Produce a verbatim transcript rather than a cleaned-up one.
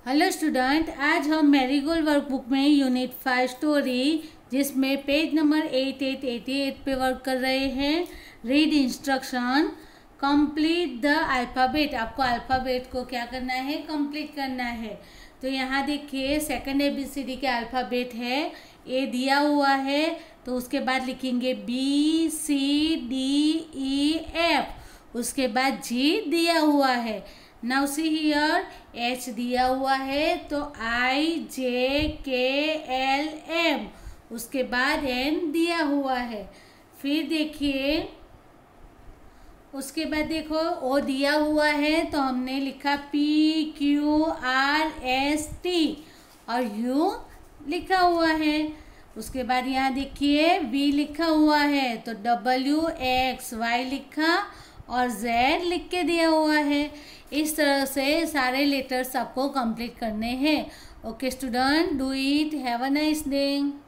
Hello student, आज हम Marigold workbook में यूनिट फाइव स्टोरी जिसमें page number eight eight eighty eight पे वर्क कर रहे हैं। Read instruction, complete the alphabet. आपको अल्फ़ाबेट को क्या करना है, कंप्लीट करना है। तो यहाँ देखिए सेकंड एबीसीडी के अल्फ़ाबेट है, ए दिया हुआ है तो उसके बाद लिखेंगे B C D E F, उसके बाद जी दिया हुआ है। नाउ सी हियर, एच दिया हुआ है तो आई जे के एल एम, उसके बाद एन दिया हुआ है। फिर देखिए उसके बाद देखो ओ दिया हुआ है तो हमने लिखा P Q R S T और यू लिखा हुआ है। उसके बाद यहाँ देखिए वी लिखा हुआ है तो डब्ल्यू एक्स वाई लिखा और जेड लिख के दिया हुआ है। इस तरह से सारे लेटर्स आपको कंप्लीट करने हैं। Okay student, do it, have a nice day.